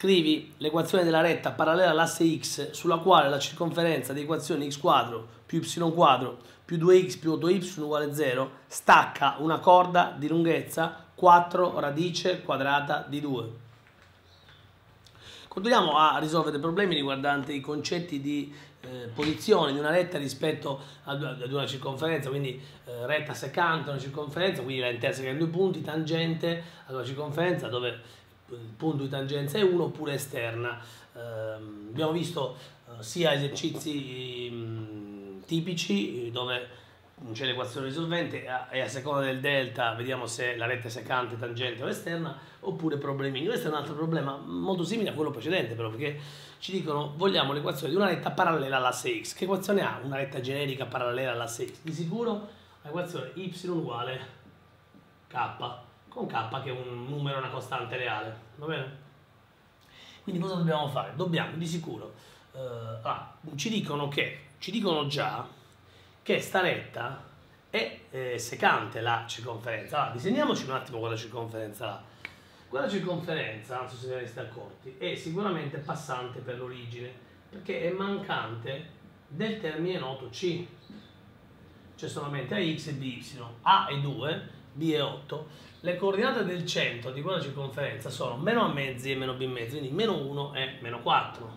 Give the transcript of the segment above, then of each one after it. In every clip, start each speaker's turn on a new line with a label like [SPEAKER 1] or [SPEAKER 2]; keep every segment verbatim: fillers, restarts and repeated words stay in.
[SPEAKER 1] Scrivi l'equazione della retta parallela all'asse x sulla quale la circonferenza di equazione x quadro più y quadro più due x più otto y uguale zero stacca una corda di lunghezza quattro radice quadrata di due. Continuiamo a risolvere problemi riguardanti i concetti di eh, posizione di una retta rispetto ad, ad una circonferenza, quindi eh, retta secante una circonferenza, quindi la interseca in due punti, tangente ad una circonferenza dove il punto di tangenza è uno oppure esterna. Eh, abbiamo visto eh, sia esercizi mh, tipici dove c'è l'equazione risolvente e a seconda del delta vediamo se la retta è secante, tangente o esterna, oppure problemini. Questo è un altro problema molto simile a quello precedente, però, perché ci dicono vogliamo l'equazione di una retta parallela all'asse x. Che equazione ha una retta generica parallela all'asse x? Di sicuro l'equazione y uguale k, con k che è un numero, una costante reale, va bene? Quindi cosa dobbiamo fare? Dobbiamo di sicuro eh, ah, ci dicono che ci dicono già che sta retta è eh, secante la circonferenza. Allora, disegniamoci un attimo quella circonferenza là. Quella circonferenza, non so se ve ne siete accorti, è sicuramente passante per l'origine, perché è mancante del termine noto C. C'è solamente a x e by. A è due, b è otto. Le coordinate del centro di quella circonferenza sono meno a mezzi e meno b mezzi, quindi meno uno e meno quattro.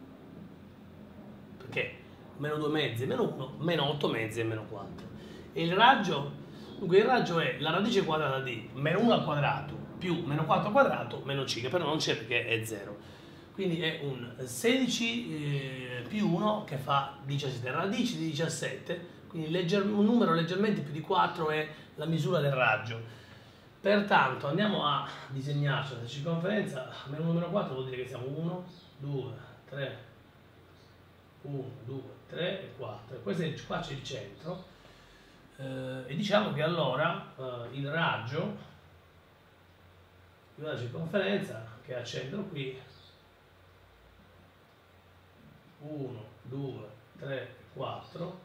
[SPEAKER 1] Perché? Meno due mezzi, meno uno, meno otto mezzi e meno quattro. E il raggio? Dunque il raggio è la radice quadrata di meno uno al quadrato più meno quattro al quadrato meno c, che però non c'è perché è zero. Quindi è un sedici eh, più uno che fa diciassette. Radice di diciassette, quindi legger, un numero leggermente più di quattro è la misura del raggio. Pertanto andiamo a disegnarci la circonferenza. Meno uno meno quattro vuol dire che siamo uno, due, tre, uno, due, tre e quattro. E questo è, qua c'è il centro. Eh, e diciamo che allora eh, il raggio di una circonferenza che ha centro qui uno, due, tre, quattro,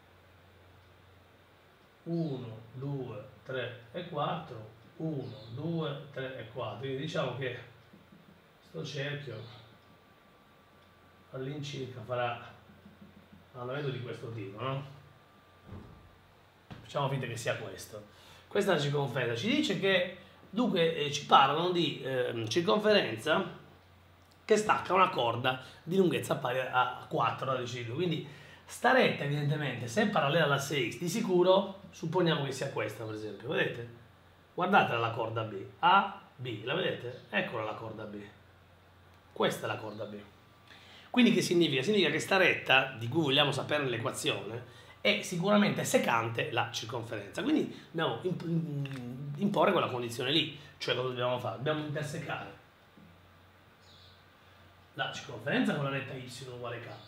[SPEAKER 1] uno, due, tre e quattro, uno, due, tre e quattro. Quindi diciamo che questo cerchio all'incirca farà un andamento di questo tipo, no? Facciamo finta che sia questo. Questa è la circonferenza. Ci dice che, dunque, eh, ci parlano di eh, circonferenza che stacca una corda di lunghezza pari a quattro radici di due. Quindi sta retta, evidentemente, se è parallela all'asse x, di sicuro supponiamo che sia questa, per esempio. Vedete? Guardate la corda B. A, B. La vedete? Eccola la corda B. Questa è la corda B. Quindi che significa? Significa che sta retta, di cui vogliamo sapere l'equazione, è sicuramente secante la circonferenza. Quindi dobbiamo imporre quella condizione lì. Cioè cosa dobbiamo fare? Dobbiamo intersecare la circonferenza con la retta y uguale k.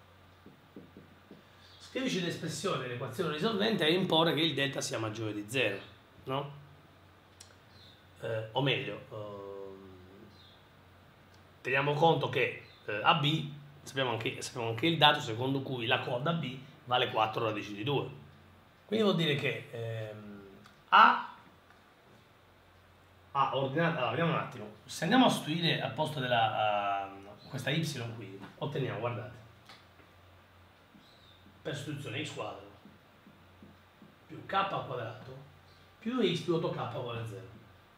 [SPEAKER 1] Scrivici l'espressione dell'equazione risolvente e imporre che il delta sia maggiore di zero, no? Eh, o meglio, eh, teniamo conto che eh, a B sappiamo anche, sappiamo anche il dato secondo cui la corda B vale quattro radici di due. Quindi vuol dire che ehm, A A ordinata, allora vediamo un attimo, se andiamo a sostituire al posto della uh, questa y qui, otteniamo, guardate, per sostituzione x quadro più k al quadrato più due x più otto k uguale a zero.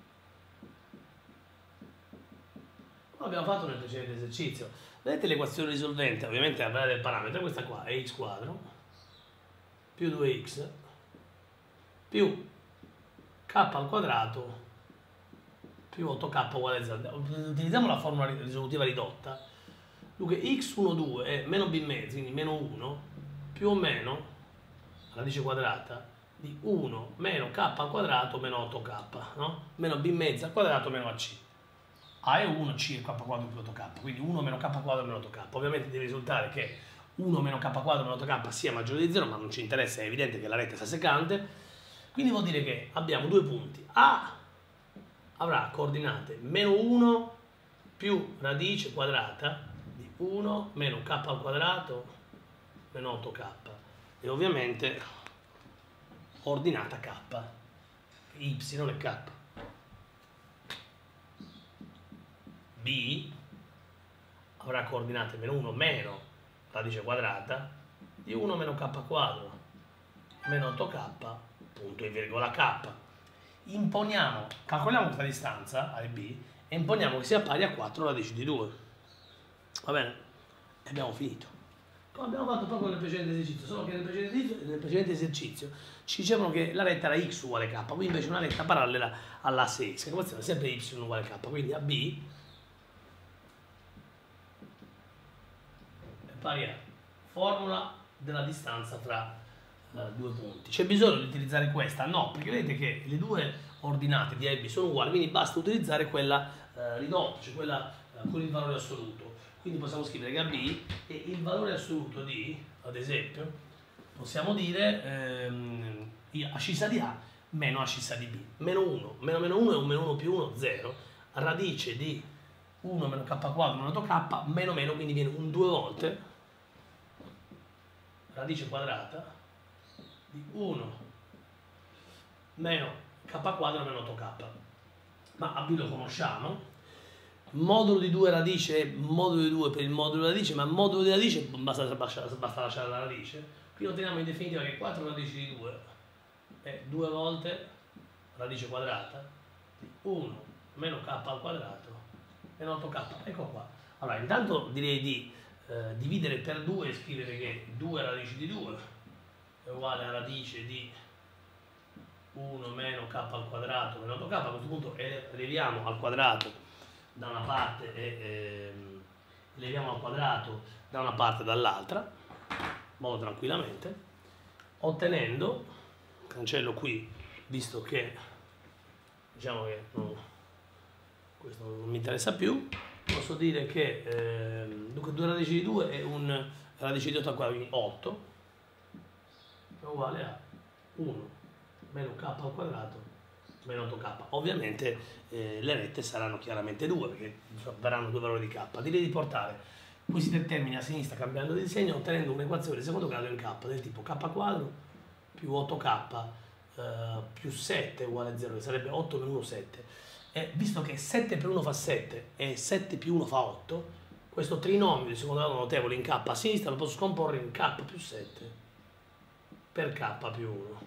[SPEAKER 1] Come abbiamo fatto nel precedente esercizio. Vedete l'equazione risolvente, ovviamente la valore del parametro, questa qua è x quadro più due x più k al quadrato più otto k uguale a zero. Utilizziamo la formula risolutiva ridotta. Dunque x uno due è meno b mezzi, quindi meno uno, più o meno radice quadrata di uno meno k al quadrato meno otto k, no? Meno b mezzi al quadrato meno ac. A è uno, C è k quadro più otto k, quindi uno meno k quadro meno otto k. Ovviamente deve risultare che uno meno k quadro meno otto k sia maggiore di zero, ma non ci interessa, è evidente che la retta sia secante. Quindi vuol dire che abbiamo due punti. A avrà coordinate meno uno più radice quadrata di uno meno k al quadrato meno otto k. E ovviamente ordinata k, y e k. B avrà coordinate meno uno meno radice quadrata di uno meno k quadro meno otto k punto e virgola k. Imponiamo, calcoliamo questa distanza A e B e imponiamo che sia pari a quattro radici di due. Va bene? E abbiamo finito. Come abbiamo fatto proprio nel precedente esercizio, solo che nel precedente esercizio, nel precedente esercizio ci dicevano che la retta era x uguale k, qui invece una retta parallela all'asse x, l'equazione è sempre y uguale k, quindi A B è pari a formula della distanza tra uh, due punti. C'è bisogno di utilizzare questa? No, perché vedete che le due ordinate di A e B sono uguali, quindi basta utilizzare quella uh, ridotta, cioè quella uh, con il valore assoluto. Quindi possiamo scrivere che A B è il valore assoluto di, ad esempio, possiamo dire ehm, ascissa di A meno ascissa di B. Meno uno, meno meno uno è un meno uno più uno, zero. Radice di uno meno k quadro meno otto k, meno meno, quindi viene un due volte radice quadrata di uno meno k quadro meno otto k. Ma A B lo conosciamo. Modulo di due radice è modulo di due per il modulo di radice, ma modulo di radice basta, basta, basta lasciare la radice. Qui otteniamo in definitiva che quattro radici di due è due volte radice quadrata di uno meno k al quadrato meno otto k. Ecco qua. Allora, intanto direi di eh, dividere per due e scrivere che due radici di due è uguale a radice di uno meno k al quadrato meno otto k. A questo punto eleviamo al quadrato da una parte e ehm, leviamo al quadrato da una parte e dall'altra, in modo tranquillamente, ottenendo, cancello qui, visto che diciamo che no, questo non mi interessa più, posso dire che ehm, dunque due radici di due è un radice di otto al quadrato, quindi otto, è uguale a uno meno k al quadrato meno otto k. Ovviamente eh, le rette saranno chiaramente due, perché daranno due valori di k. Direi di portare questi tre termini a sinistra cambiando di disegno, ottenendo un'equazione di secondo grado in k del tipo k quadro più otto k eh, più sette uguale a zero, che sarebbe otto meno uno, sette. E visto che sette per uno fa sette e sette più uno fa otto, questo trinomio di secondo grado notevole in k a sinistra lo posso scomporre in k più sette per k più uno.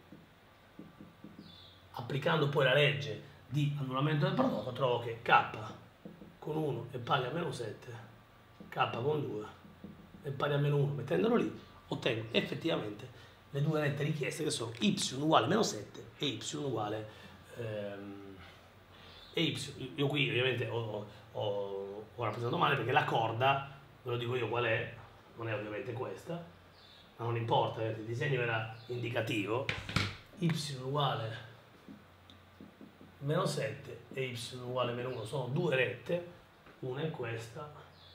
[SPEAKER 1] Applicando poi la legge di annullamento del prodotto, trovo che k con uno è pari a meno sette, k con due è pari a meno uno. Mettendolo lì ottengo effettivamente le due rette richieste, che sono y uguale meno sette e y uguale ehm, e y. Io qui ovviamente ho, ho, ho rappresentato male, perché la corda, ve lo dico io qual è, non è ovviamente questa, ma non importa, vedete, il disegno era indicativo, y uguale meno sette e y uguale meno uno, sono due rette, una è questa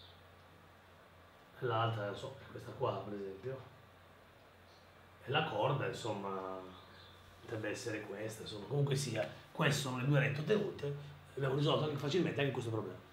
[SPEAKER 1] e l'altra non so, è questa qua per esempio, e la corda insomma deve essere questa, insomma comunque sia, queste sono le due rette ottenute, abbiamo risolto anche facilmente anche questo problema.